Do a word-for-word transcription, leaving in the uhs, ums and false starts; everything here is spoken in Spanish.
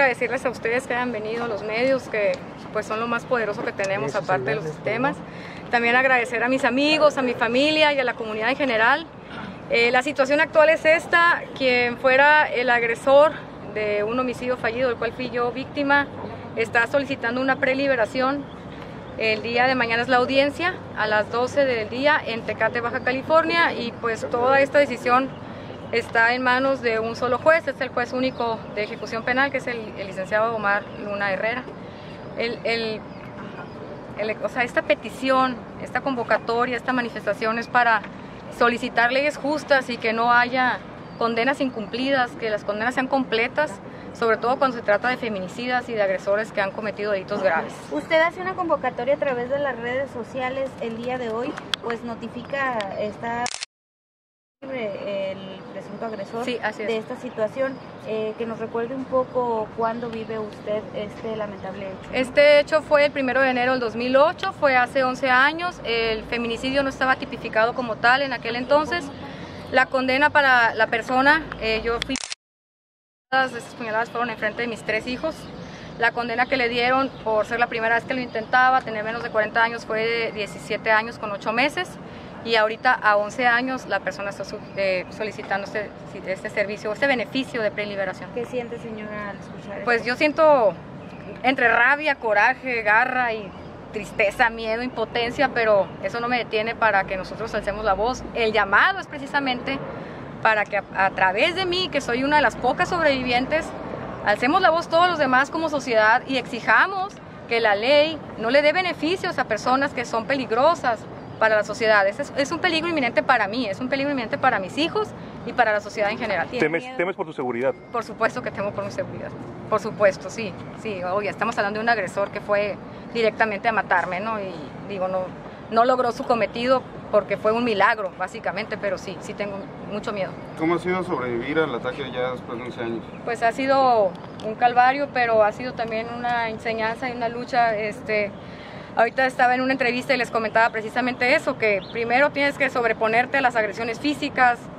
agradecerles a ustedes que hayan venido, los medios, que pues son lo más poderoso que tenemos, aparte de los sistemas. También agradecer a mis amigos, a mi familia y a la comunidad en general. Eh, la situación actual es esta: quien fuera el agresor de un homicidio fallido, del cual fui yo víctima, está solicitando una preliberación. El día de mañana es la audiencia, a las doce del día en Tecate, Baja California, y pues toda esta decisión está en manos de un solo juez, es el juez único de ejecución penal, que es el, el licenciado Omar Luna Herrera. El, el, el, o sea, esta petición, esta convocatoria, esta manifestación es para solicitar leyes justas y que no haya condenas incumplidas, que las condenas sean completas, sobre todo cuando se trata de feminicidas y de agresores que han cometido delitos graves. Usted hace una convocatoria a través de las redes sociales el día de hoy, pues notifica esta el presunto agresor sí, así es. de esta situación, eh, que nos recuerde un poco cuándo vive usted este lamentable hecho. Este hecho fue el primero de enero del dos mil ocho, fue hace once años, el feminicidio no estaba tipificado como tal en aquel entonces. La condena para la persona, eh, yo fui, esas puñaladas fueron enfrente de mis tres hijos. La condena que le dieron por ser la primera vez que lo intentaba, tener menos de cuarenta años, fue de diecisiete años con ocho meses. Y ahorita a once años la persona está eh, solicitando este, este servicio, este beneficio de preliberación. ¿Qué siente, señora, al escuchar Pues esto? yo siento entre rabia, coraje, garra y tristeza, miedo, impotencia, pero eso no me detiene para que nosotros alcemos la voz. El llamado es precisamente para que a, a través de mí, que soy una de las pocas sobrevivientes, alcemos la voz todos los demás como sociedad y exijamos que la ley no le dé beneficios a personas que son peligrosas para la sociedad. Es, es un peligro inminente para mí, es un peligro inminente para mis hijos y para la sociedad en general. ¿Temes, temes por tu seguridad? Por supuesto que temo por mi seguridad, por supuesto, sí, sí, oye, estamos hablando de un agresor que fue directamente a matarme, ¿no? Y digo, no, no logró su cometido porque fue un milagro, básicamente, pero sí, sí tengo mucho miedo. ¿Cómo ha sido sobrevivir al ataque ya después de once años? Pues ha sido un calvario, pero ha sido también una enseñanza y una lucha. Este, ahorita estaba en una entrevista y les comentaba precisamente eso, que primero tienes que sobreponerte a las agresiones físicas,